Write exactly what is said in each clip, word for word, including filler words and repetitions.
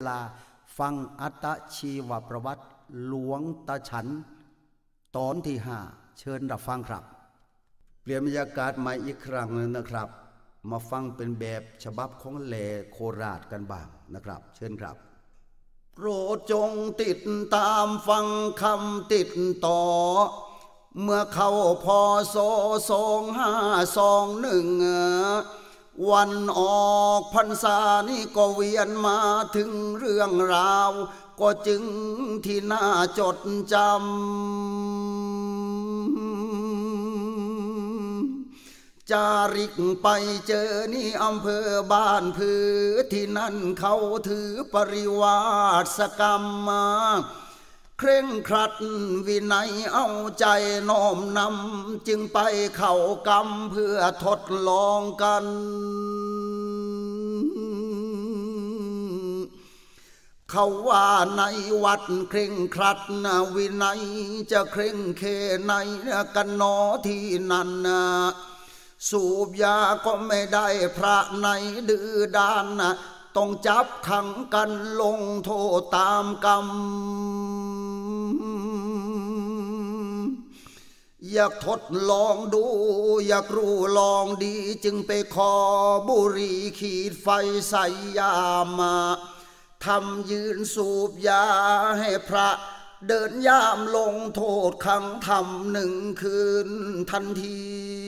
ลาฟังอัตชีวประวัติหลวงตาฉันตอนที่ห้าเชิญรับฟังครับเปลี่ยนบรรยากาศใหม่อีกครั้งนึงนะครับมาฟังเป็นแบบฉบับของแหล่โคราชกันบ้างนะครับเชิญครับโปรดจงติดตามฟังคำติดต่อเมื่อเข้าพศสองห้าสองหนึ่งวันออกพรรษานี่ก็เวียนมาถึงเรื่องราวก็จึงที่น่าจดจำจาริกไปเจอนี่อำเภอบ้านผือที่นั่นเขาถือปริวาสกรรมมาเคร่งครัดวินัยเอาใจน้อมนำจึงไปเข้ากรรมเพื่อทดลองกันเขาว่าในวัดเคร่งครัดนะวินัยจะเคร่งเคในกันหนอที่นั่นนะสูบยาก็ไม่ได้พระในดื้อด้านนะต้องจับขังกันลงโทษตามกรรมอยากทดลองดูอยากรู้ลองดีจึงไปขอบุหรี่ขีดไฟใส่ยามาทำยืนสูบยาให้พระเดินยามลงโทษขังทำหนึ่งคืนทันที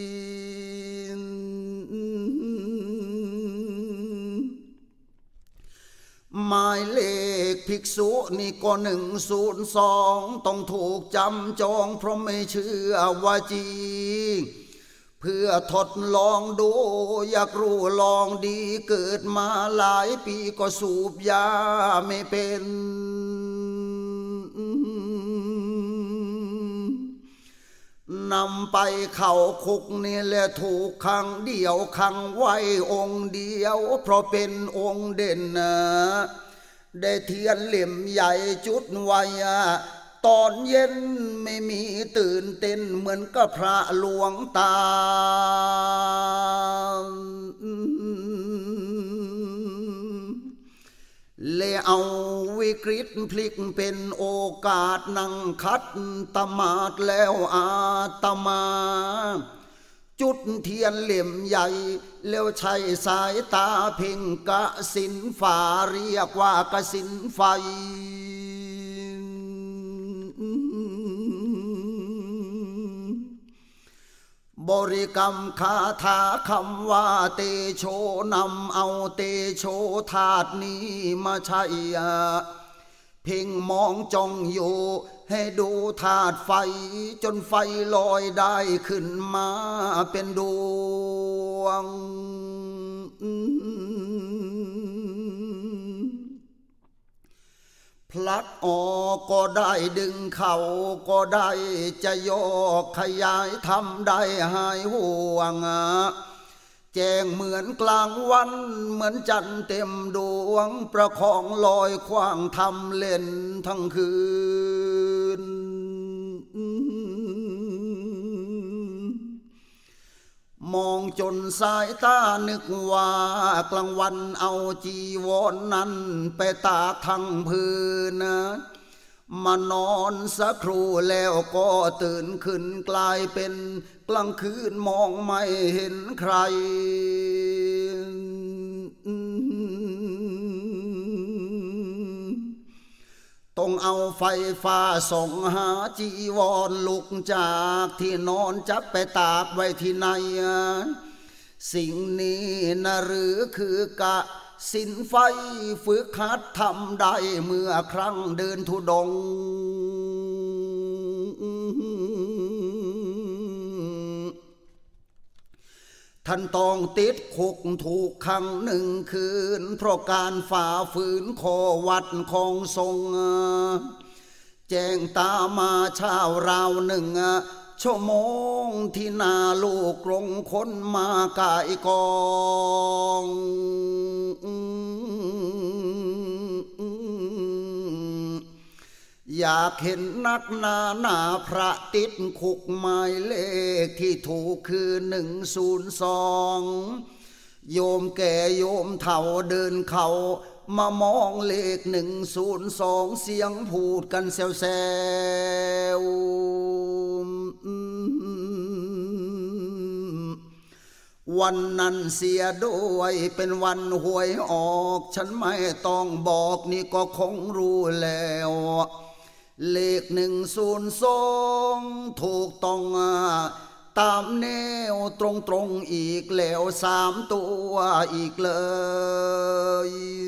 หมายเลขภิกษุนี่ก็หนึ่งศูนย์สองต้องถูกจำจองเพราะไม่เชื่อว่าจริงเพื่อทดลองดูอยากรู้ลองดีเกิดมาหลายปีก็สูบยาไม่เป็นนำไปเข้าคุกนี่แหละถูกขังเดียวขังไว้องค์เดียวเพราะเป็นองค์เด่นนะได้เทียนเหลี่ยมใหญ่จุดไว้ตอนเย็นไม่มีตื่นเต้นเหมือนกับพระหลวงตาเลยเอาวิกฤตพลิกเป็นโอกาสนั่งคัดตมาดแล้วอาตมาจุดเทียนเหลี่ยมใหญ่แล้วใช้สายตาเพ่งกะสินฝ่าเรียกว่ากะสินไฟบริกรรมคาถาคำว่าเตโชนำเอาเตโชธาตุนี้มาใช้เพ่งมองจ้องอยู่ให้ดูธาตุไฟจนไฟลอยได้ขึ้นมาเป็นดวงพลัดออกก็ได้ดึงเข่าก็ได้จะโยกขยายทำได้หายห่วงแจ้งเหมือนกลางวันเหมือนจันทร์เต็มดวงประคองลอยขว้างทำเล่นทั้งคืนมองจนสายตานึกว่ากลางวันเอาจีวร น, นั้นไปตากทั้งพื้นนะมานอนสักครู่แล้วก็ตื่นขึ้นกลายเป็นกลางคืนมองไม่เห็นใครต้องเอาไฟฟ้าส่องหาจีวรลุกจากที่นอนจับไปตากไว้ที่ไหนสิ่งนี้นะหรือคือกะสินไฟฝึกหัดทำได้เมื่อครั้งเดินธุดงค์ท่านต้องติดคุกถูกขังหนึ่งคืนเพราะการฝ่าฝืนข้อวัดของทรงแจ้งตามาเช้าราวหนึ่งชั่วโมงที่หน้าลูกกรงคนมากายกองอยากเห็นนักหนาหนาพระติดคุกหมายเลขที่ถูกคือหนึ่งศูนย์สอง โยมแก่โยมเฒ่าเดินเขามามองเลขหนึ่งศูนย์สองเสียงพูดกันแซวๆวันนั้นเสียด้วยเป็นวันหวยออกฉันไม่ต้องบอกนี่ก็คงรู้แล้วเลขหนึ่งศูนย์สองถูกต้องตามแนวตรงตรงอีกแล้วสามตัวอีกเลย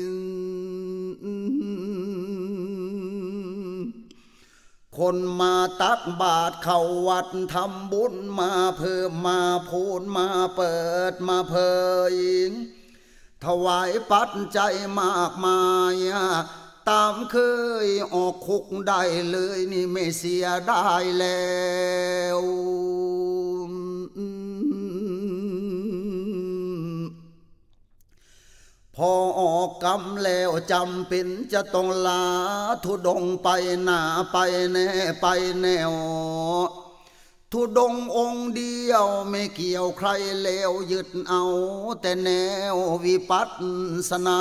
คนมาตักบาตรเข้าวัดทำบุญมาเพิ่มมาพูนมาเปิดมาเผยถวายปัจจัยมากมายตามเคยออกคุกได้เลยนี่ไม่เสียได้แล้วพอออกกรรมแล้วจำเป็นจะต้องลาธุดงไปหน้าไปแน่ไปแนวธุดงองค์เดียวไม่เกี่ยวใครเลวยึดเอาแต่แนววิปัสสนา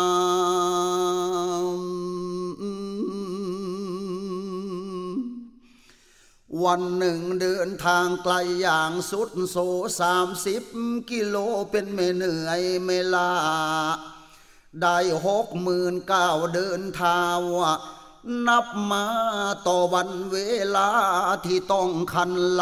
วันหนึ่งเดินทางไกลอย่างสุดโซสามสิบกิโลเป็นไม่เหนื่อยไม่ลาได้หกหมื่นเก้าเดินทางนับมาต่อวันเวลาที่ต้องคันไล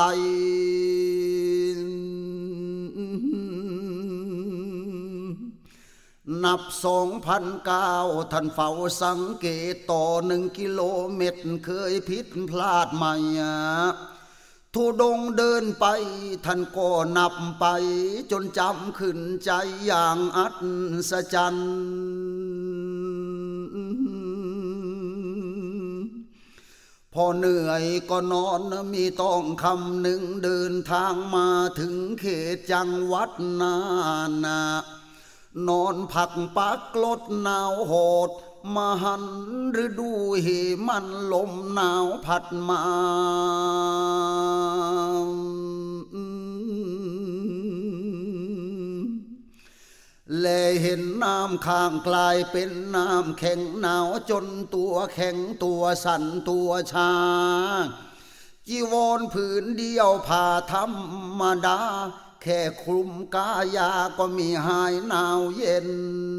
นับสองพันเก้าท่านเฝ้าสังเกตต่อหนึ่งกิโลเมตรเคยผิดพลาดไหมธุดงเดินไปท่านก็นับไปจนจำขึ้นใจอย่างอัศจรรย์พอเหนื่อยก็นอนมีต้องคำหนึ่งเดินทางมาถึงเขตจังหวัดนานา นอนผักปักลดหนาวโหดมหันฤดูเหมันลมหนาวพัดมาแลเห็นน้ำข้างกลายเป็นน้ำแข็งหนาวจนตัวแข็งตัวสั่นตัวชาจีวรผืนเดียวผ่าธรรมดาแค่คลุมกายาก็มีหายหนาวเย็น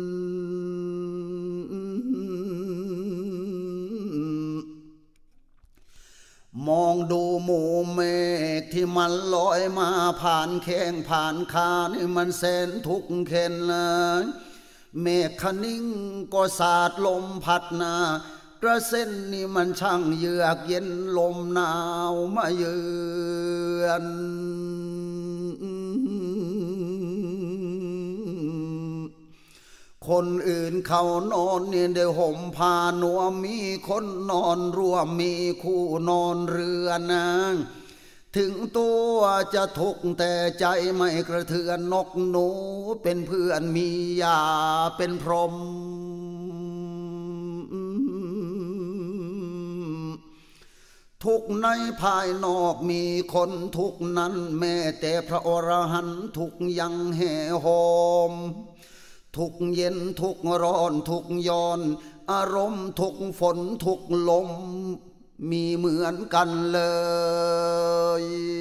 มองดูหมู่เมฆที่มันลอยมาผ่านแข้งผ่านขานี่มันแสนทุกข์เข็นเลยเมฆคะนิ่งก็สาดลมพัดนากระเส้นนี่มันช่างเยือกเย็นลมหนาวมาเยือนคนอื่นเขานอนเนี่ยได้ห่มผ้านวมมีคนนอนร่วมมีคู่นอนเรือนนะถึงตัวจะทุกข์แต่ใจไม่กระเทือนนกหนูเป็นเพื่อนมียาเป็นพรหมทุกในภายนอกมีคนทุกนั้นแม้แต่พระอรหันต์ทุกยังแห่โหมทุกเย็นทุกร้อนทุกย้อนอารมณ์ทุกฝนทุกลมมีเหมือนกันเลย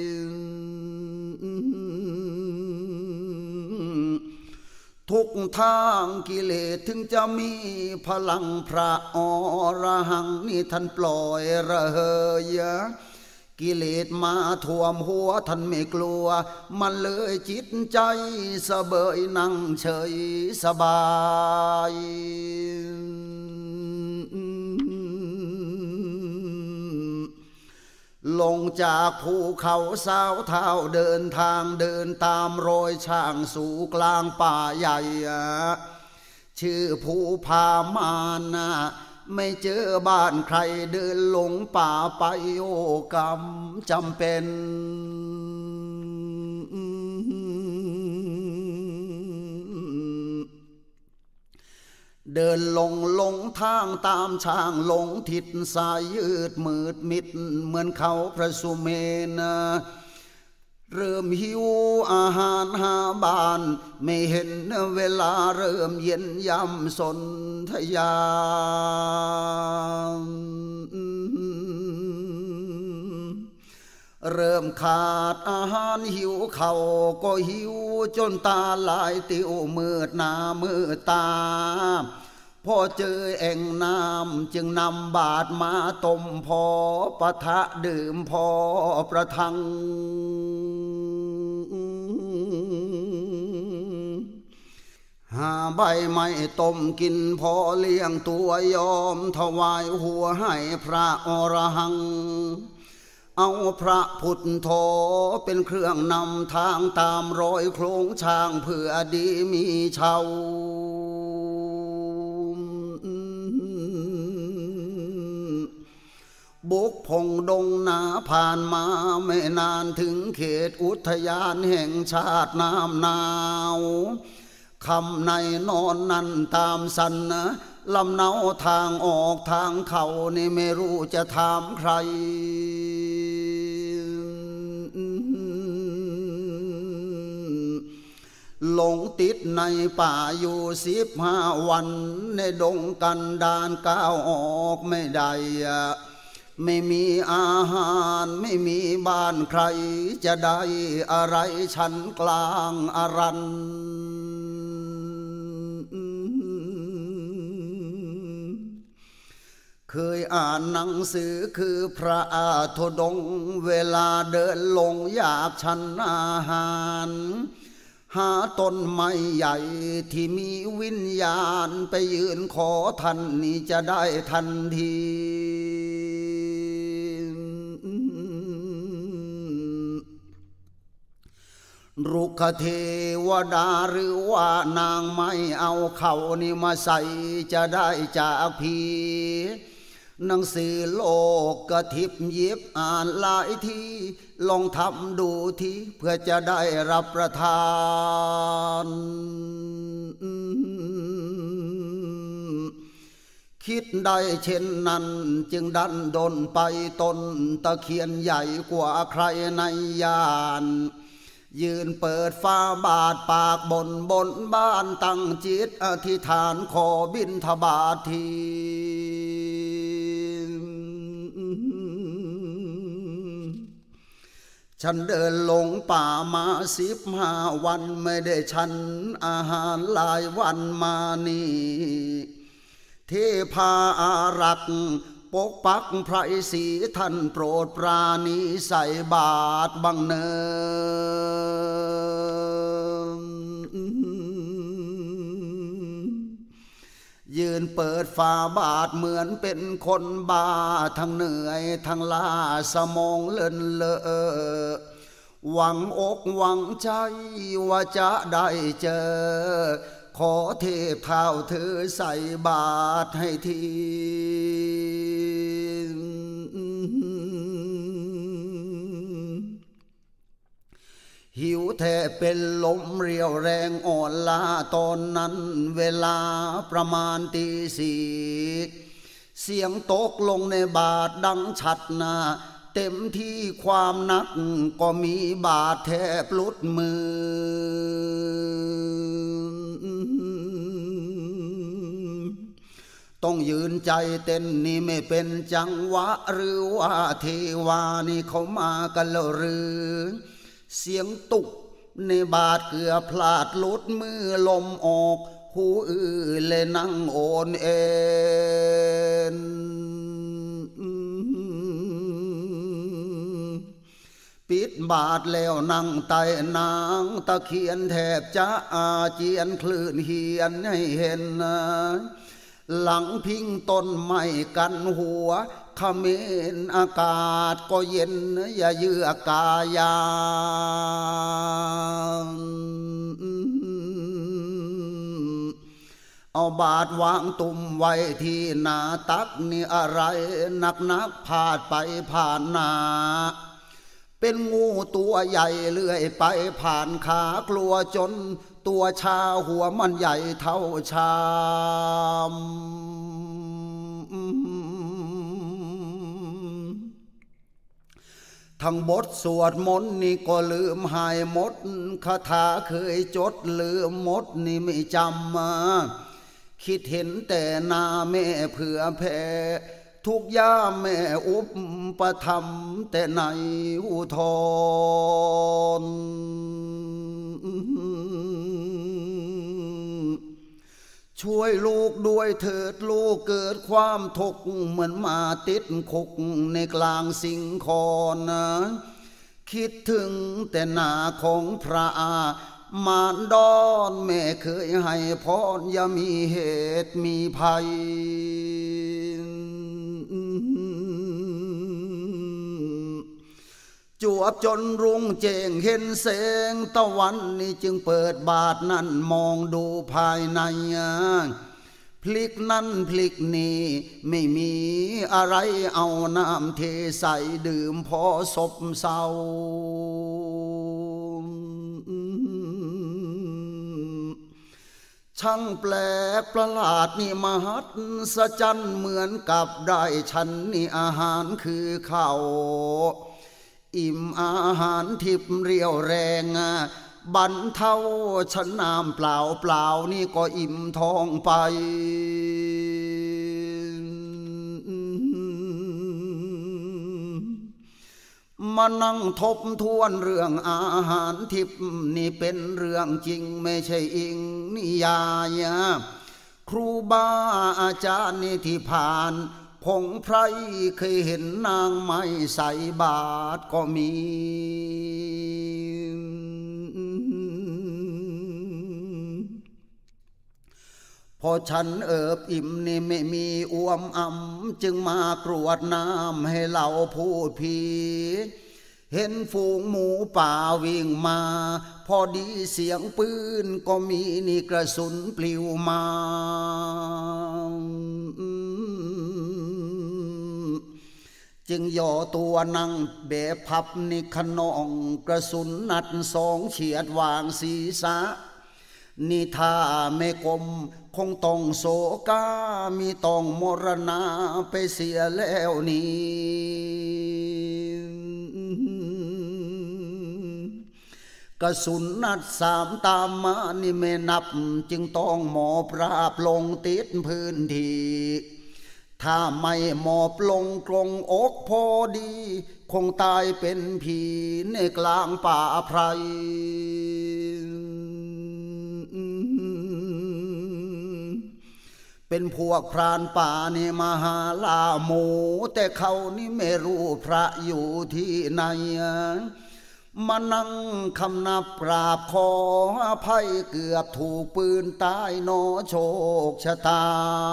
ทุกทางกิเลสถึงจะมีพลังพระอรหังนี่ท่านปล่อยระเหยกิเลสมาท่วมหัวท่านไม่กลัวมันเลยจิตใจสบายนั่งเฉยสบายลงจากภูเขาสาวเท้าเดินทางเดินตามรอยช่างสู่กลางป่าใหญ่ชื่อภูพามานนะไม่เจอบ้านใครเดินลงป่าไปโอกรรมจำเป็นเดินลงลงทางตามช่างลงทิศสายยืดมืดมิดเหมือนเขาพระสุเมนเริ่มหิวอาหารหาบ้านไม่เห็นเวลาเริ่มเย็นยำสนธยาเริ่มขาดอาหารหิวเข่าก็หิวจนตาลายติวมืดหน้ามืดตาพอเจอแอ่งน้ำจึงนำบาตรมาต้มพอปะทะดื่มพอประทังหาใบไม้ต้มกินพอเลี้ยงตัวยอมถวายหัวให้พระอรหังเอาพระพุทโธเป็นเครื่องนำทางตามรอยโคลงช้างเพื่อดีมีเช่าบุกพงดงนาผ่านมาไม่นานถึงเขตอุทยานแห่งชาติน้ำหนาวคำในนอนนั้นตามสันนะลำเนาทางออกทางเขานี่ไม่รู้จะถามใครหลงติดในป่าอยู่สิบห้าวันในดงกันดานก้าวออกไม่ได้ไม่มีอาหารไม่มีบ้านใครจะได้อะไรชั้นกลางอารันเคยอ่านหนังสือคือพระอาธุดงค์เวลาเดินลงอยากฉันอาหารหาต้นไม้ใหญ่ที่มีวิญญาณไปยืนขอท่านนี่จะได้ทันทีรุกขเทวดาหรือว่านางไม่เอาเขานี่มาใส่จะได้จากผีหนังสือโลกกระทิบยิบอ่านหลายทีลองทำดูทีเพื่อจะได้รับประทานคิดได้เช่นนั้นจึงดันดนไปต้นตะเคียนใหญ่กว่าใครในยานยืนเปิดฟ้าบาทปากบนบนบ้านตั้งจิตอธิษฐานขอบิณฑบาตทีฉันเดินลงป่ามาสิบห้าวันไม่ได้ฉันอาหารหลายวันมานี่เทพาอารักษ์ปกปักไพรศรีท่านโปรดปราณีใส่บาตรบังเนินยืนเปิดฝาบาทเหมือนเป็นคนบ้าทั้งเหนื่อยทั้งล้าสมองเลินเลอหวังอกหวังใจว่าจะได้เจอขอเทพเท้าเธอใส่บาตรให้ทีหิวแทบเป็นลมเรียวแรงอ่อนล้าตอนนั้นเวลาประมาณตีสี่เสียงตกลงในบาทดังชัดนาเต็มที่ความนักก็มีบาทแทบหลุดมือต้องยืนใจเต้นนี่ไม่เป็นจังหวะหรือว่าเทวานี่เขามากันแล้วหรือเสียงตุกในบาทเกือบพลาดหลุดมือลมออกหูอื้อเลยนั่งโอนเอ็นปิดบาทแล้วนั่งไต่นางตะเคียนแทบจะอาเจียนคลื่นเหียนให้เห็นหลังพิงต้นไม้กันหัวเขมรอากาศก็เย็นอย่าเยือกกายานเอาบาทวางตุ่มไว้ที่หน้าตักนี่อะไรหนักนักพาดไปผ่านหน้าเป็นงูตัวใหญ่เลื่อยไปผ่านขากลัวจนตัวชาหัวมันใหญ่เท่าชามททั้งบทสวดมนต์นี่ก็ลืมหายหมดคาถาเคยจดลืมหมดนี่ไม่จำมาคิดเห็นแต่หน้าแม่เผื่อแผ่ทุกย่าแม่อุปปถัมภ์แต่ในอุทธรช่วยลูกด้วยเถิดลูกเกิดความทุกข์เหมือนมาติดคุกในกลางสิงคอนนะคิดถึงแต่หน้าของพระมารดอนแม่เคยให้พรอย่ามีเหตุมีภัยจวบจนรุ่งแจ้งเห็นแสงตะวันนี่จึงเปิดบาทนั้นมองดูภายในพลิกนั้นพลิกนี้ไม่มีอะไรเอาน้ำเทใส่ดื่มพอศพเศร้าช่างแปลกประหลาดนี่มหัศจรรย์เหมือนกับได้ฉันนี่อาหารคือข้าวอิ่มอาหารทิพย์เรียวแรงบรรเทาฉันน้ำเปล่าเปล่านี่ก็อิ่มท้องไปมานั่งทบทวนเรื่องอาหารทิพย์นี่เป็นเรื่องจริงไม่ใช่อิงนิยายครูบาอาจารย์นี่ที่ผ่านพงไพรเคยเห็นนางไม้ใส่บาตรก็มีพอฉันเอิบอิ่มนี่ไม่มีอ้วมอ่ำจึงมากรวดน้ำให้เราพูดผีเห็นฝูงหมูป่าวิ่งมาพอดีเสียงปืนก็มีนี่กระสุนปลิวมาจึงย่อตัวนั่งเบะพับนิขนองกระสุนนัดสองเฉียดวางศีรษะนี่ถ้าไม่กลมคงต้องโศกามีต้องมรณะไปเสียแล้วนี่กระสุนนัดสามตามมานี่ไม่นับจึงต้องหมอบราบลงติดพื้นที่ถ้าไม่หมอบลงกรงอกพอดีคงตายเป็นผีในกลางป่าไพรเป็นพวกพรานป่านี่มาหาล่าหมูแต่เขานี่ไม่รู้พระอยู่ที่ไหนมานั่งคำนับกราบขออภัยเกือบถูกปืนตายโนโชคชะตา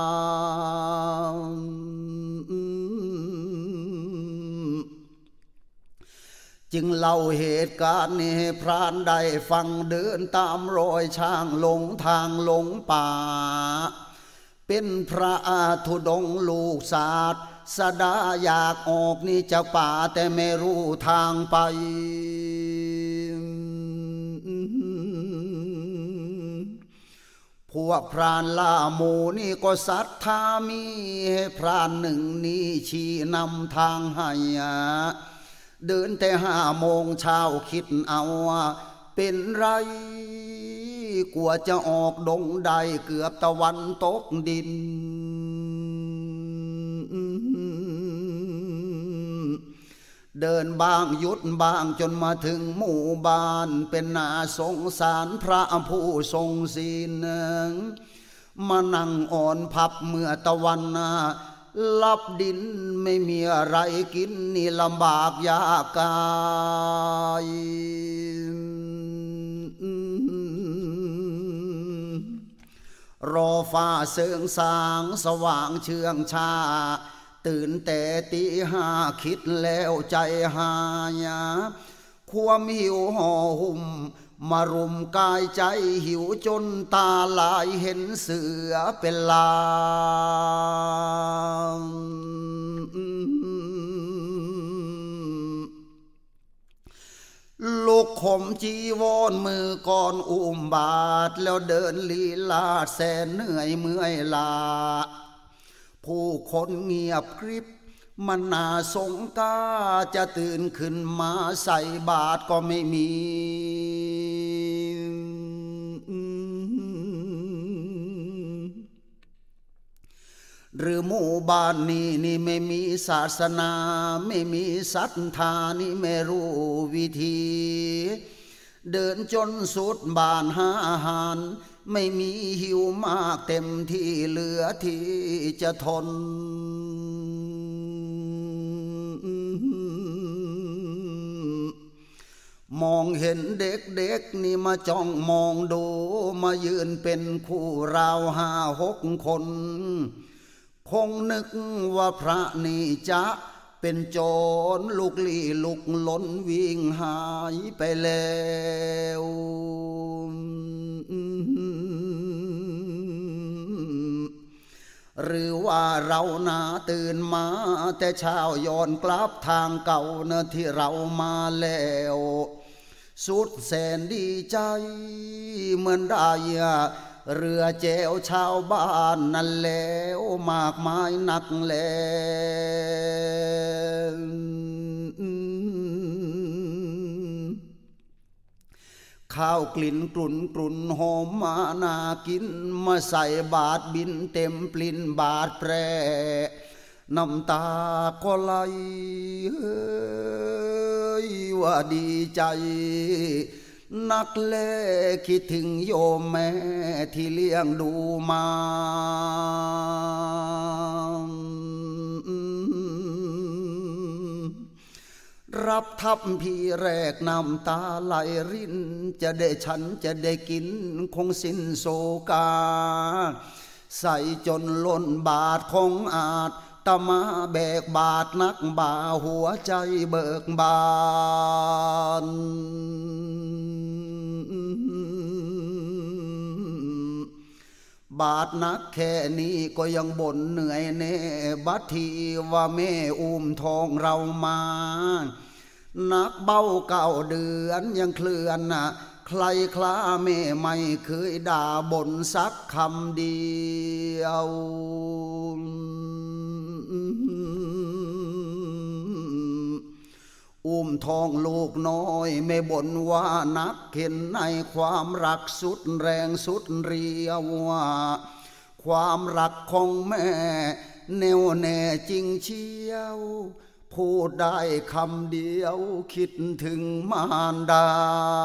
จึงเล่าเหตุการณ์นี้ให้พรานได้ฟังเดินตามรอยช้างหลงทางหลงป่าเป็นพระธุดงค์ลูกศาสตร์สดาอยากออกนี่จากป่าแต่ไม่รู้ทางไปพวกพรานล่าหมูนี่ก็ศรัทธามีให้พรานหนึ่งนี่ชี้นำทางให้เดินแต่ห้าโมงเช้าคิดเอาเป็นไรกว่าจะออกดงได้เกือบตะวันตกดินเดินบางหยุดบางจนมาถึงหมู่บ้านเป็นน่าสงสารพระผู้ทรงศีลมานั่งอ่อนพับเมื่อตะวันลับดินไม่มีอะไรกินนี่ลำบากยากกายรอฟ้าเสิงสางสว่างเชื่องชาตื่นแต่ตีห้าคิดแล้วใจหายาความหิวห่อหุ้มมารุมกายใจหิวจนตาลายเห็นเสือเป็นลางลูกข่มจีวรมือก่อนอุ้มบาทแล้วเดินลีลาแสนเหนื่อยเมื่อยลาผู้คนเงียบกริบมันนาสงกาจะตื่นขึ้นมาใส่บาตรก็ไม่มีหรือหมู่บ้านนี้นี่ไม่มีศาสนาไม่มีศรัทธานี่ไม่รู้วิธีเดินจนสุดบ้านหาอาหารไม่มีหิวมากเต็มที่เหลือที่จะทนมองเห็นเด็กๆนี่มาจ้องมองดูมายืนเป็นคู่ราวห้าหกคนคงนึกว่าพระนี่จะเป็นโจรลูกลี้ลุกล้นวิ่งหายไปแล้วหรือว่าเรานาตื่นมาแต่เช้าย้อนกลับทางเก่าเนอะที่เรามาแล้วสุดแสนดีใจเหมือนได้เรือแจวชาวบ้านนั่นแล้วมากมายนักแลข้าวกลิ่นกลุ่นกลุ่นหอมมานากินมาใส่บาทบินเต็มปลิ้นบาทแปรน้ำตาก็ไหลเฮ้ยว่าดีใจนักแลคิดถึงโยมแม่ที่เลี้ยงดูมารับทับพี่แรกน้ำตาไหลรินจะได้ฉันจะได้กินคงสิ้นโศกาใส่จนล้นบาทคงอาจตะมาแบกบาทนักบ่าหัวใจเบิกบานบาทนักแค่นี้ก็ยังบ่นเหนื่อยแน่บัดทีว่าแม่อุ้มท้องเรามานักเบ้าเก่าเดือนยังเคลื่อนน่ะใครคล้าแม่ไม่เคยด่าบ่นสักคำเดียวอุ้มท้องลูกน้อยไม่บ่นว่านักเข็นในความรักสุดแรงสุดเรียวว่าความรักของแม่แน่วแน่จริงเชียวพูดได้คำเดียวคิดถึงมารดา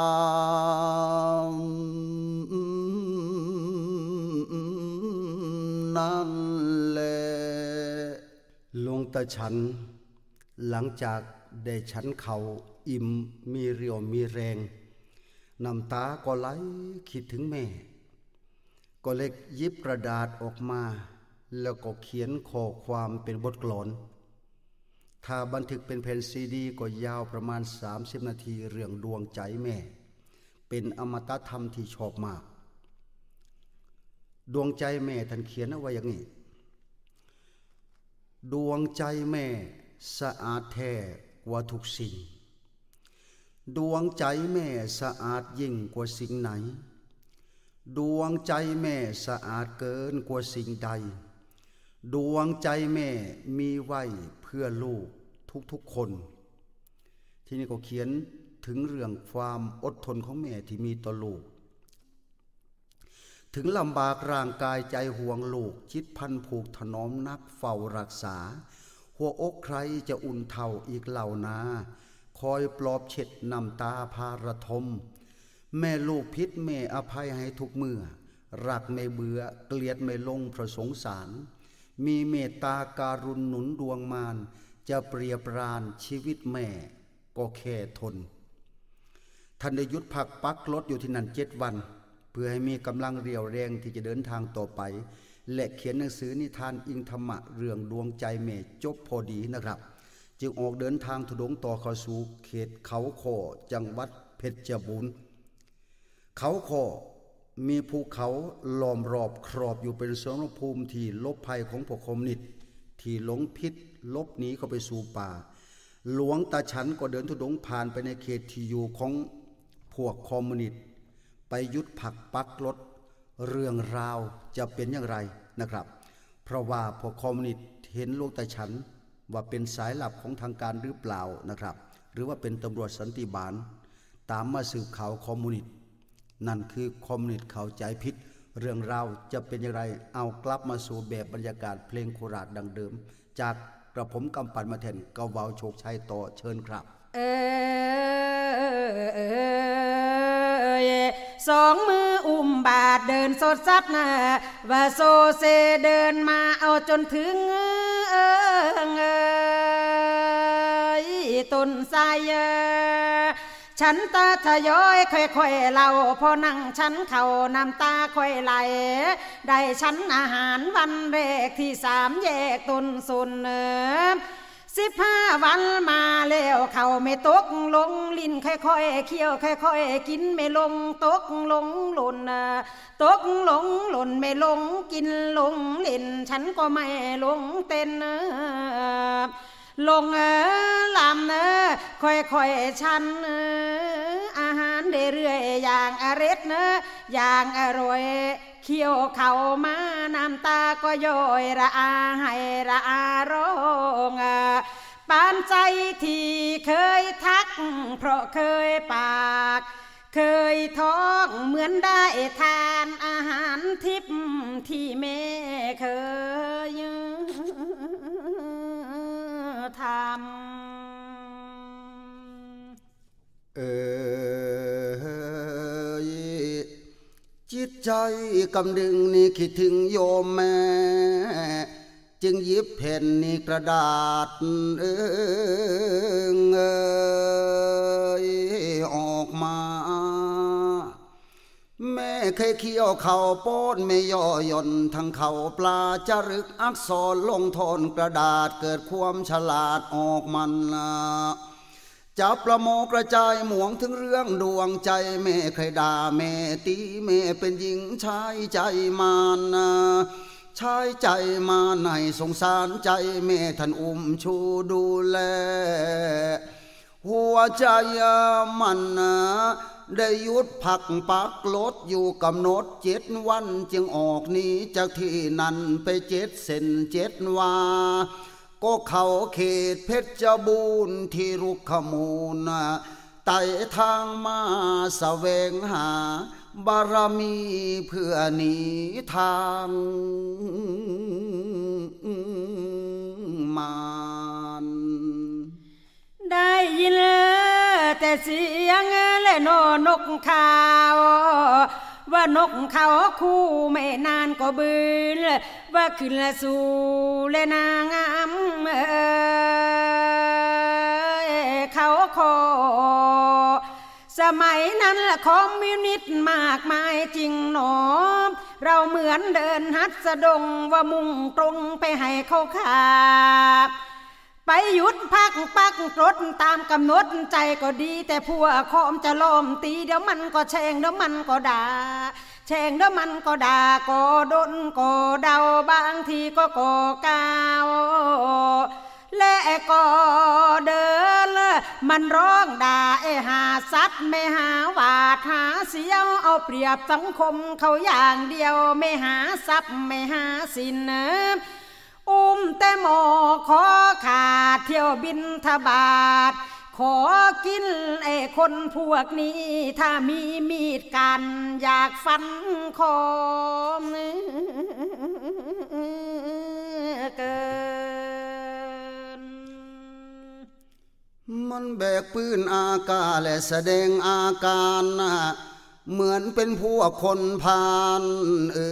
นั่นแหละหลวงตาฉันหลังจากได้ฉันเขาอิ่มมีเรี่ยวมีแรงน้ำตาก็ไหลคิดถึงแม่ก็เล็กยิบกระดาษออกมาแล้วก็เขียนข้อความเป็นบทกลอนถ้าบันทึกเป็นแผ่นซีดีก็ยาวประมาณสามสิบนาทีเรื่องดวงใจแม่เป็นอมตะธรรมที่ชอบมากดวงใจแม่ท่านเขียนเอาไว้อย่างนี้ดวงใจแม่สะอาดแท้กว่าทุกสิ่งดวงใจแม่สะอาดยิ่งกว่าสิ่งไหนดวงใจแม่สะอาดเกินกว่าสิ่งใดดวงใจแม่มีไว้เพื่อลูกทุกๆคนที่นี่ก็เขียนถึงเรื่องความอดทนของแม่ที่มีต่อลูกถึงลำบากร่างกายใจห่วงลูกจิตพันผูกถนอมนักเฝ้ารักษาหัวอกใครจะอุ่นเท่าอีกเหล่านาคอยปลอบเช็ดน้ำตาพาระทมแม่ลูกพิษแม่อภัยให้ทุกเมื่อรักไม่เบื่อเกลียดไม่ลงเพราะสงสารมีเมตตาการุณหนุนดวงมารจะเปรียบปรานชีวิตแม่ก็แค่ทนท่านได้หยุดพักปักรถอยู่ที่นั่นเจ็ดวันเพื่อให้มีกำลังเรี่ยวแรงที่จะเดินทางต่อไปและเขียนหนังสือนิทานอิงธรรมะเรื่องดวงใจแม่จบพอดีนะครับจึงออกเดินทางธุดงค์ต่อเข้าสู่เขตเขาคอจังหวัดเพชรบูรณ์เขาคอมีภูเขาล้อมรอบครอบอยู่เป็นสมรภูมิที่ลบภัยของพวกคอมมิวนิสต์ที่หลงพิษลบหนีเข้าไปสู่ป่าหลวงตาฉันก็เดินธุดงค์ผ่านไปในเขตที่อยู่ของพวกคอมมิวนิสต์ไปยุดผักปักรถเรื่องราวจะเป็นอย่างไรนะครับเพราะว่าพวกคอมมิวนิสต์เห็นหลวงตาฉันว่าเป็นสายลับของทางการหรือเปล่านะครับหรือว่าเป็นตำรวจสันติบาลตามมาสืบข่าวคอมมิวนิสต์นั่นคือคอมมิวนิสต์เข้าใจผิดเรื่องราวจะเป็นอย่างไรเอากลับมาสู่แบบบรรยากาศเพลงโคราชดังเดิมจากกระผมกำปั่นมาแทนกวาวโชคชัยต่อเชิญครับเออสองมืออุ้มบาทเดินสดซัดนะว่าโซเซเดินมาเอาจนถึงเออต้นไทรฉันตาทยอยค่อยๆเล่าพอนั่งฉันเข่าน้ำตาค่อยไหลได้ฉันอาหารวันแรกที่สามแยกต้นสุนสิบห้าวันมาแล้วเขาไม่ตกลงลิ้นค่อยๆเคี้ยวค่อยๆกินไม่ลงตกลงหล่นตกลงหล่นไม่ลงกินลงลิ้นฉันก็ไม่ลงเต้นลงเออลำเออค่อยๆชันเอออาหารเรื่อยๆอย่างอร่อยเนออย่างอร่อยเคี้ยวเข่ามาน้ำตาก็ย่อยระอาให้ระอาร้องปานใจที่เคยทักเพราะเคยปากเคยท้องเหมือนได้ทานอาหารทิพย์ที่แม่เคยทำเออจิตใจกำดึงนี่คิดถึงโยมแม่จึงหยิบแผ่นนี่กระดาษเออออกมาแม่เคยเคี้ยวเข่าโป้นไม่ย่อย่นทั้งเข่าปลาจารึกอักษรลงทนกระดาษเกิดความฉลาดออกมันจับประโมกระจายหมวงถึงเรื่องดวงใจแม่เคยด่าแม่ตีแม่เป็นหญิงชายใจมานชายใจมาในสงสารใจแม่ท่านอุ้มชูดูแลหัวใจมันได้หยุดพักปักลดอยู่กำหนดเจ็ดวันจึงออกนี้จากที่นั้นไปเจ็ดเส้นเจ็ดวาก็เข้าเขตเพชรบูรณ์ที่รุกขมูลไต่ทางมาแสวงหาบารมีเพื่อหนีทางมารได้ยินแต่เสียงและนนกเขาว่านกเขาคู่ไม่นานก็บืนว่าขึ้นละสู่และนางามเขาคอสมัยนั้นละคอมมิวนิสต์มากมายจริงหนอเราเหมือนเดินฮัดสะดงว่ามุ่งตรงไปให้เขาขาไปหยุดพักปักรถตามกำหนดใจก็ดีแต่พวกคอมจะล้อมตีเดี๋ยวมันก็แช่งเดี๋ยวมันก็ด่าแช่งเดี๋ยวมันก็ด่าก็ดนก็เดาบางทีก็ก่อกาวและก็เดินมันร้องด่าไอ้หาสัตว์ไม่หาวาดหาเสียวเอาเปรียบสังคมเขาอย่างเดียวไม่หาทรัพย์ไม่หาสินอุ้มแต่หมอขอขาดเที่ยวบินทบาทขอกินไอ้คนพวกนี้ถ้ามีมีดกันอยากฟันคอเกินมันแบกปืนอากาและแสดงอาการเหมือนเป็นพวกคนพาลเอ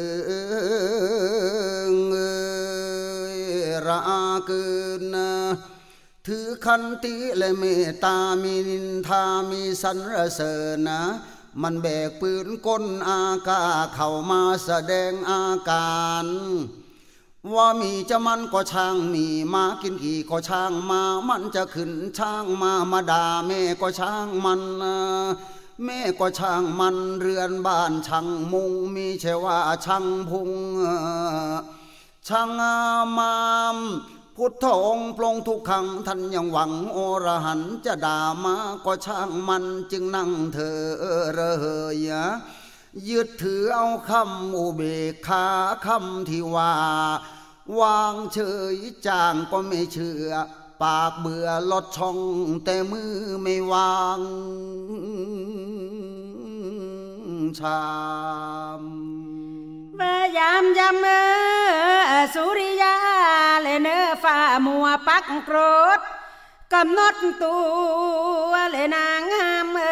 อระอาเกินถือขันติและเมตตามีนินทามีสรรเสริญนะมันแบกปืนก้นอากาเข้ามาแสดงอาการว่ามีจะมันก็ช่างมีมากินกี่ก็ช่างมามันจะขึ้นช่างมามาด่าแม่ก็ช่างมันแม่ก็ช่างมันเรือนบ้านช่างมุงมีใช่ว่าช่างพุงช่างมามพุทธองค์ปลงทุกขังท่านยังหวังโอรหันจะด่ามาก็ช่างมันจึงนั่งเธอเรยยึดถือเอาคำอุเบกขาคำที่ว่าวางเฉยจางก็ไม่เชื่อปากเบื่อลดช่องแต่มือไม่วางชามพยายามยำเออสุริยาเลยเนื้อฝ่ามัวปักโกรธกำหนดตัวเลยนางงามเอ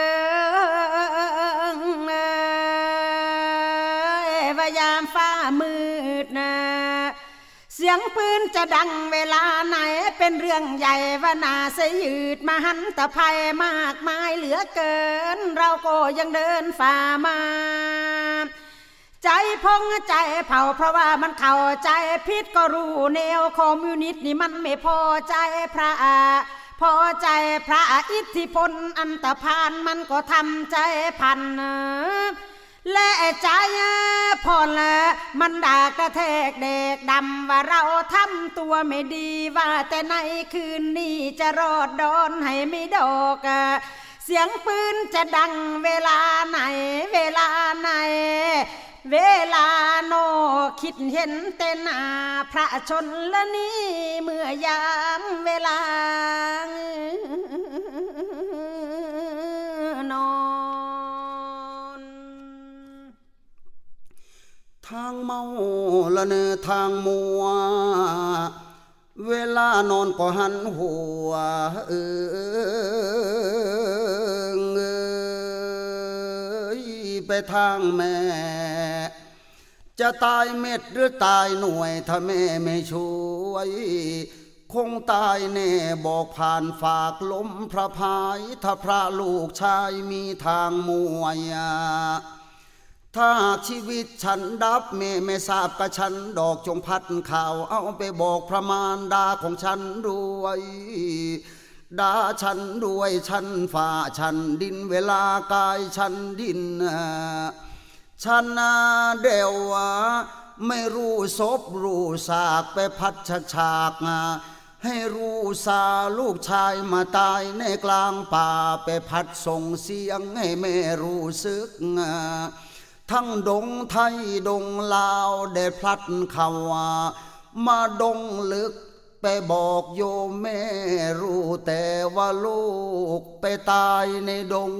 อพยายามฟ้ามืดนะเสียงปืนจะดังเวลาไหนเป็นเรื่องใหญ่ว่านาสยืดมาหันตะไพมากมายเหลือเกินเราก็ยังเดินฝ่ามาใจพองใจเผาเพราะว่ามันเข้าใจพิษก็รู้แนวคอมมิวนิสต์นี่มันไม่พอใจพระพอใจพระอิทธิพลอันตรพานมันก็ทำใจพันและใจพอละมันด่ากระแทกเด็กดำว่าเราทำตัวไม่ดีว่าแต่ในคืนนี้จะรอดดอนให้ไม่ดอกเสียงปืนจะดังเวลาไหนเวลาไหนเวลาโนคิดเห็นเต้นหน้าพระชนละนี้เมื่อยามเวลานอนทางเมาละเนอทางมัวเวลานอนก็หันหัวเออไปทางแม่จะตายเม็ดหรือตายหน่วยถ้าแม่ไม่ช่วยคงตายแน่บอกผ่านฝากล้มพระพายถ้าพระลูกชายมีทางมวยถ้าชีวิตฉันดับแม่ไม่ทราบกับฉันดอกจงพัดข่าวเอาไปบอกพระมารดาของฉันด้วยด่าฉันด้วยฉันฝ่าฉันดินเวลากายฉันดินฉันเดวไม่รู้ศพรู้สากไปพัดฉากฉากให้รู้สาลูกชายมาตายในกลางป่าไปพัดส่งเสียงให้แม่รู้สึกทั้งดงไทยดงลาวได้พลัดเขามาดงลึกไปบอกโยมแม่รู้แต่ว่าลูกไปตายในดง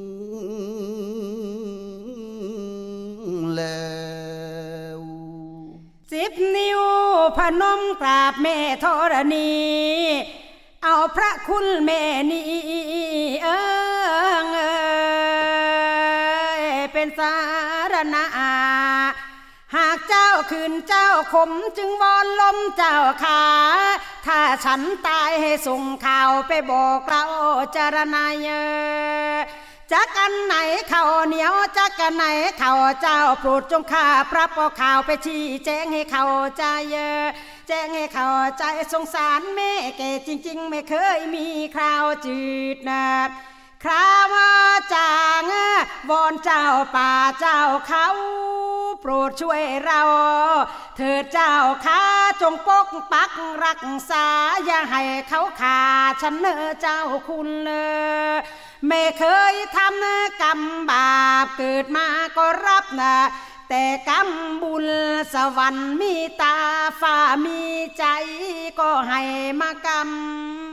แล้วสิบนิ้วพนมกราบแม่ธรณีเอาพระคุณแม่นี้เอิงเอ่ยเป็นสารณะหากเจ้าคืนเจ้าขมจึงวอนลมเจ้าขาถ้าฉันตายให้ส่งข่าวไปบอกเราจารณัยจักอันไหนข่าวเหนียวจักอันไหนข่าวเจ้าโปรดจงข้าพระเอาข่าวไปชี้แจงให้เข้าใจแจ้งให้เข้าใจสงสารแม่แก่จริงๆไม่เคยมีข่าวจืดนาดคราวจางวอนเจ้าป่าเจ้าเขาโปรดช่วยเราเถิดเจ้าข้าจงปกปักรักษาอย่าให้เขาขาฉันเนอเจ้าคุณเลยไม่เคยทำกรรมบาปเกิดมาก็รับนะแต่กรรมบุญสวรรค์มีตาฟ้ามีใจก็ให้มากรรม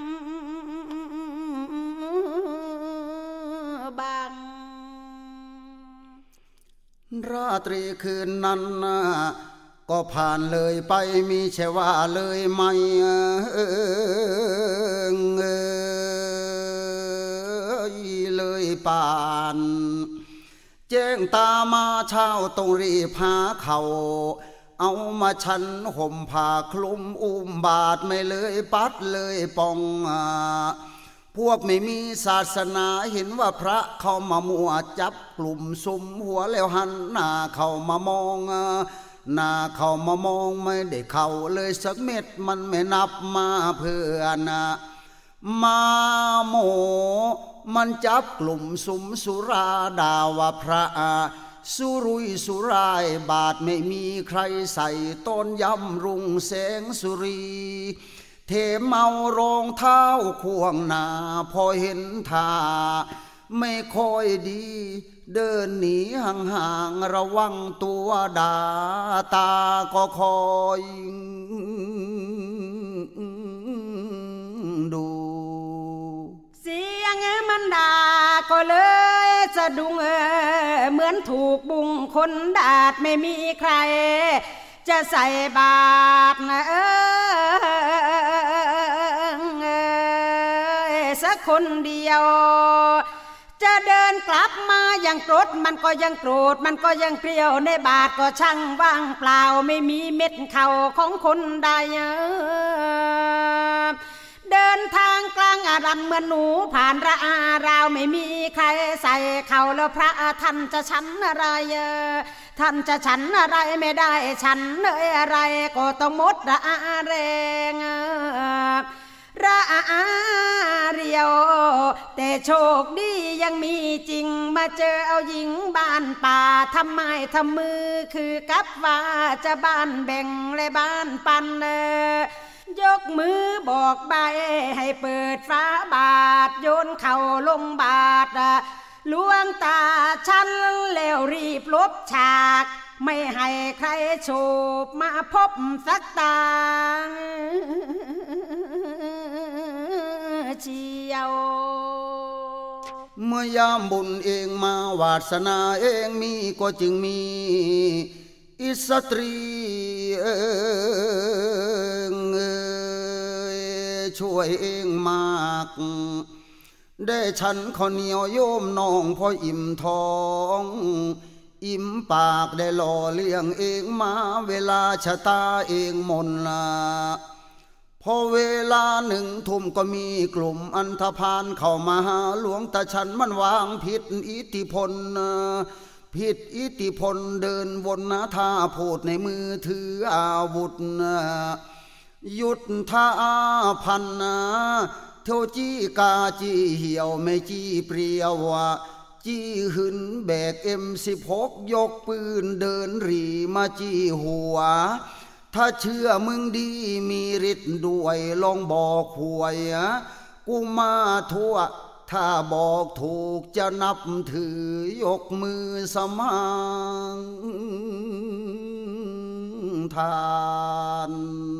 บังราตรีคืนนั้นก็ผ่านเลยไปมีใช่ว่าเลยไม่เลยป่านแจ้งตามาเช้าต้องรีบหาเขาเอามาฉันห่มผ้าคลุมอุ้มบาทไม่เลยปัดเลยปองพวกไม่มีศาสนาเห็นว่าพระเข้ามามัวจับกลุ่มสุมหัวแล้วหันหน้าเข้ามามองหน้าเข้ามามองไม่ได้เข้าเลยสักเม็ดมันไม่นับมาเพื่อนมาโมมันจับกลุ่มสุมสุราด่าว่าพระสุรุยสุรายบาทไม่มีใครใส่ต้นยำรุงแสงสุรีเทเมารองเท้าควงหน้าพอเห็นท่าไม่ค่อยดีเดินหนีห่างๆระวังตัวดาตาก็คอยดูเสียงมันด่าก็เลยสะดุ้งเหมือนถูกบุงคนดาดไม่มีใครจะใส่บาตรนะเออสักคนเดียวจะเดินกลับมายังโกรธมันก็ยังโกรธมันก็ยังเกลียวในบาทก็ช่างว่างเปล่าไม่มีเม็ดเข่าของคนใดเดินทางกลางอารันเหมือนหนูผ่านระอาราวไม่มีใครใส่เข่าแล้วพระท่านจะฉันอะไรท่านจะฉันอะไรไม่ได้ฉันเลยอะไรก็ต้องมดระอาแรงระอาเรียวแต่โชคดียังมีจริงมาเจอเอาหญิงบ้านป่าทำไมทำมือคือกับว่าจะบ้านแบ่งและบ้านปันยกมือบอกใบให้เปิดฟ้าบาทโยนเข่าลงบาทลวงตาฉันแล้วรีบลบฉากไม่ให้ใครโฉบมาพบสักตาเชียวเมื่อยามบุญเองมาวาสนาเองมีก็จึงมีอิสตรีเอิงช่วยเองมากได้ฉันข้าวเหนียวโยมน้องพออิ่มท้องอิ่มปากได้หล่อเลี้ยงเองมาเวลาชะตาเองมนละพอเวลาหนึ่งทุ่มก็มีกลุ่มอันธพาลเข้ามาหาหลวงตาฉันมันวางผิดอิทธิพลผิดอิทธิพลเดินวนนะท่าพูดในมือถืออาวุธยุดท่าพันนะเท่าจี้กาจี้เหี่ยวไม่จี้เปรียวจี้หึนแบกเอ็มสิบหกยกปืนเดินรีมาจี้หัวถ้าเชื่อมึงดีมีฤทธิ์ด้วยลองบอกหวยกูมาทั่วถ้าบอกถูกจะนับถือยกมือสมังทาน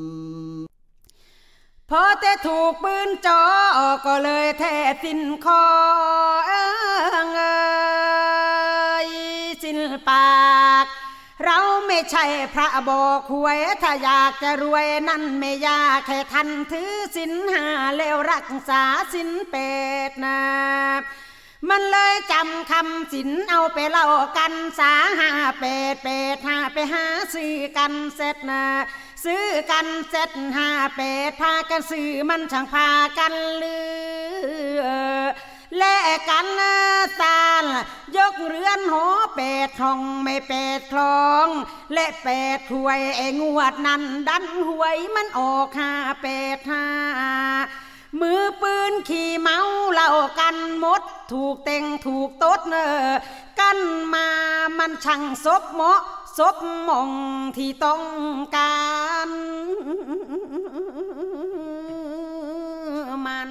พอแต่ถูกปืนจ่อก็เลยแท้สิ้นคอเอยสิ้นปากเราไม่ใช่พระบอกหวยถ้าอยากจะรวยนั่นไม่ยากแค่ทันถือศีลห้าแล้วรักษาศีลแปดนะมันเลยจำคำศีลเอาไปเล่ากันสาห้าแปดแปดห้าไปหาซื้อกันเสร็จนะซื้อกันเสร็จห้าแปดพากันซื้อมันช่างพากันลือแลกกันสานยกเรือนหอแปดห้องไม่แปดคลองและแปดถวยไอ้งวดนั้นดันหวยมันออกห้าแปดห้ามือปืนขี่เมาเล่ากันหมดถูกเต็งถูกตดเนอกันมามันช่างซบเหมาะซบมองที่ต้องการมัน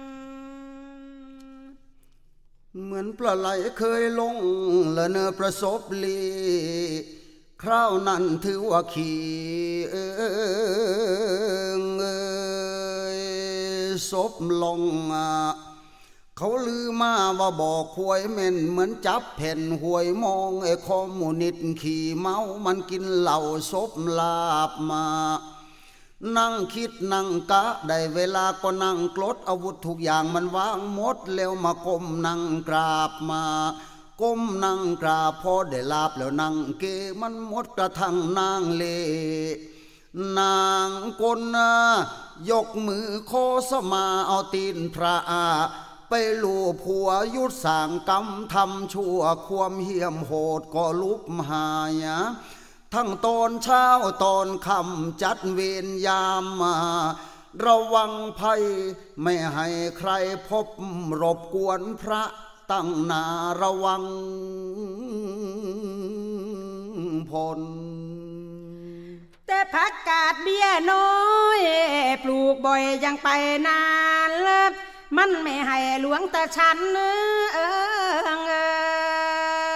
เหมือนปลาไหลเคยลงและเนอประสบลีคราวนั้นถือว่าขี่เอิงเอยศพลงเขาลือมาว่าบอกหวยเม่นเหมือนจับแผ่นหวยมองไอ้คอมมูนิสต์ขี่เมามันกินเหล้าศพลาบมานั่งคิดนั่งกะได้เวลาก็นั่งกลดอาวุธทุกอย่างมันวางหมดแล้วมาก้มนั่งกราบมาก้มนั่งกราบพอได้ลาบแล้วนั่งเกมันหมดกระทั่งนางเลนางกลนะยกมือโคสมาเอาตีนพระอาไปลูบผัวยุดสางกรรมทำชั่วความเหี้ยมโหดก็ลุบหายทั้งตอนเช้าตอนค่ำจัดเวรยามมาระวังภัยไม่ให้ใครพบรบกวนพระตั้งนาระวังพลแต่ผักกาดเบี้ยน้อยปลูกบ่อยยังไปนานมันไม่ให้หลวงตาฉันเออ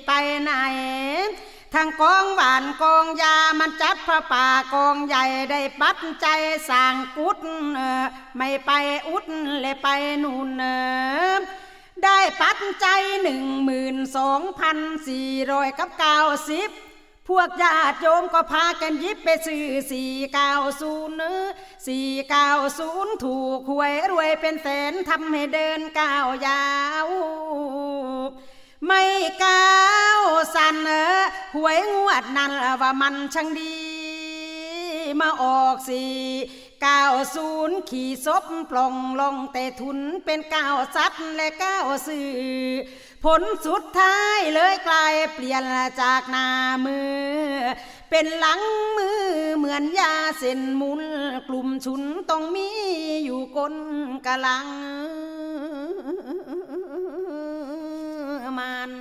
ไปไหนทั้งกองหวานกองยามันจัดพระป่ากองใหญ่ได้ปัดใจสร้างกุดไม่ไปอุดเลยไปนู่นได้ปัดใจหนึ่งหมื่นสองพันสี่ร้อยกับเก้าสิบพวกญาติโยมก็พากันยิบไปซื้อสี่เก้าศูนย์สี่เก้าศูนย์ถูกหวยรวยเป็นแสนทำให้เดินก้าวยาวไม่ก้าวสั่นหวยงวดนั้นว่ามันช่างดีมาออกสี่เก้าศูนย์ขี่ศพปล่องลงแต่ทุนเป็นก้าวซัดและก้าวสื่อผลสุดท้ายเลยกลายเปลี่ยนจากหน้ามือเป็นหลังมือเหมือนยาเส้นหมุนกลุ่มชุนต้องมีอยู่ก้นกะลังมัน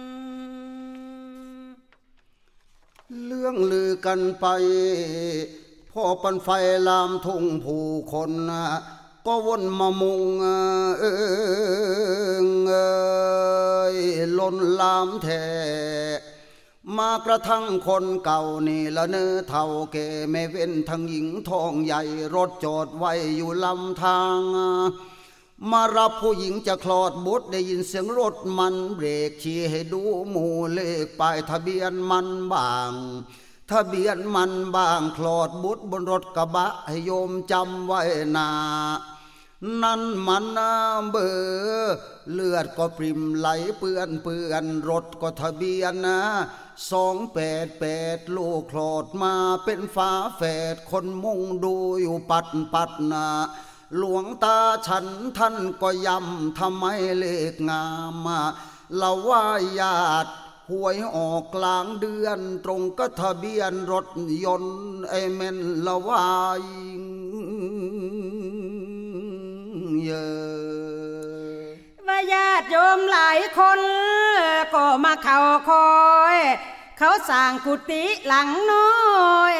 เรื่องลือกันไปพอปันไฟลามทุ่งผู้คนก็วนมามุงเอิงเอยล้นลามแท้มากระทั่งคนเก่านี่ละเนื้อเท่าเกไม่เว้นทั้งหญิงทองใหญ่รถจอดไว้อยู่ลำทางมารับผู้หญิงจะคลอดบุตรได้ยินเสียงรถมันเบรกชี้ให้ดูหมู่เลขป้ายทะเบียนมันบางทะเบียนมันบางคลอดบุตรบนรถกระบะให้โยมจำไว้นานั่นมันเบอร์เลือดก็ปริมไหลเปื้อนเปื้อนรถก็ทะเบียนนะสองแปดแปดลูกคลอดมาเป็นฝาแฝดคนมุ่งดูอยู่ปัดปัดนาหลวงตาฉันท่านก็ย้ำทำไมเลขงามเราว่าญาติหวยออกกลางเดือนตรงก็ทะเบียนรถยนต์ไอเมนละวายเยอะว่าญาติโยมหลายคนก็มาเข้าคอยเขาสร้างกุฏิหลังน้อย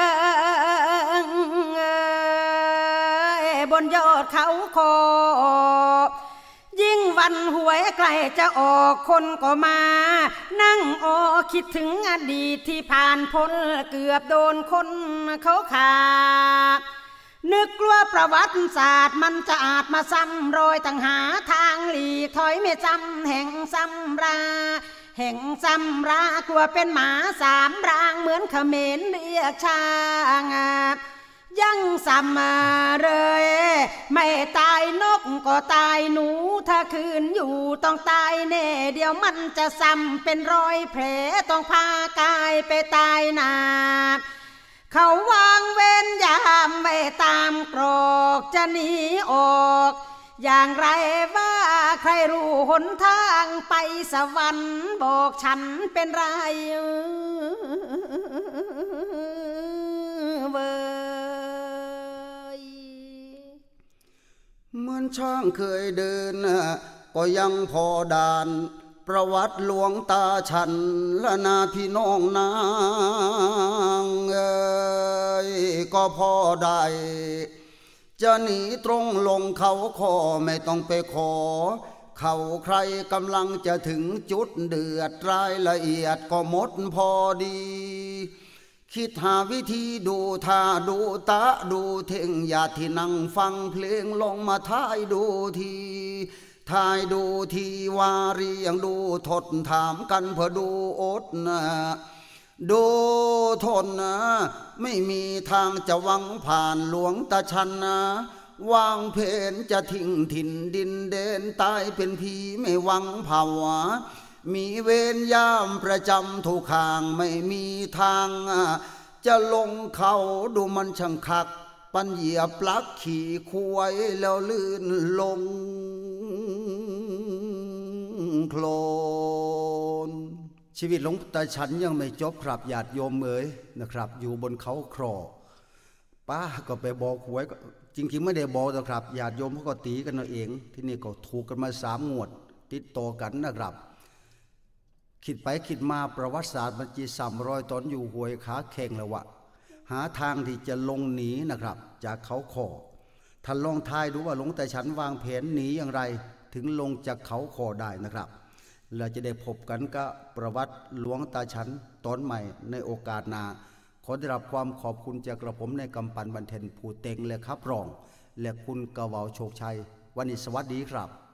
บนยอดเขาคอยิ่งวันหวยใกล้จะออกคนก็มานั่งออคิดถึงอดีตที่ผ่านพ้นเกือบโดนคนเขาขานึกกลัวประวัติศาสตร์มันจะอาจมาซ้ำรอยตั้งหาทางหลีกถอยไม่จำแห่งซ้ำราแห่งซ้ำรากลัวเป็นหมาสามรางเหมือนเขมรเรียกช้างยังซ้ำเลยไม่ตายนกก็ตายหนูถ้าคืนอยู่ต้องตายแน่เดี๋ยวมันจะซ้ำเป็นรอยแผลต้องพากายไปตายนาเขาวางเวรยามไว้ตามกรอกจะหนีออกอย่างไรว่าใครรู้หนทางไปสวรรค์บอกฉันเป็นไรเว้ยเหมือนช่างเคยเดินก็ยังพอดานประวัติหลวงตาฉันและนาพี่น้องนางเอ้ยก็พอได้จะหนีตรงลงเขาคอไม่ต้องไปขอเขาใครกำลังจะถึงจุดเดือดรายละเอียดก็หมดพอดีคิดหาวิธีดูท่าดูตาดูเท่งอย่าที่นั่งฟังเพลงลงมาท้ายดูทีทายดูทีวารียังดูทดถามกันเพื่อดูอดนะดูทนนะไม่มีทางจะวังผ่านหลวงตาชันนะวางเพนจะทิ้งถิ่นดินเด่นตายเป็นผีไม่หวังภาวะมีเวรยามประจำทุกข้างไม่มีทางจะลงเขาดูมันช่างคักปัญเหยียบปลักขี่ควายแล้วลื่นลงโคลนชีวิตหลวงตาฉันยังไม่จบครับญาติโยมเอ๋ยนะครับอยู่บนเขาครอป้าก็ไปบอกหวยจริงๆไม่ได้บอกนะครับญาติโยมเขาก็ตีกันเอาเองที่นี่ก็ถูกกันมาสามงวดติดต่อกันนะครับคิดไปคิดมาประวัติศาสตร์มันจีสามรอยตอนอยู่หวยขาแข่งแล้ววะหาทางที่จะลงหนีนะครับจากเขาคอท่านลองทายดูว่าหลวงตาฉันวางแผนหนีอย่างไรถึงลงจากเขาคอได้นะครับเราจะได้พบกันกับประวัติหลวงตาฉันตอนใหม่ในโอกาสหน้าขอได้รับความขอบคุณจากกระผมในกำปันบันเทนผู้เต็งและครับรองและคุณกะเหวาโชคชัยวันนี้สวัสดีครับ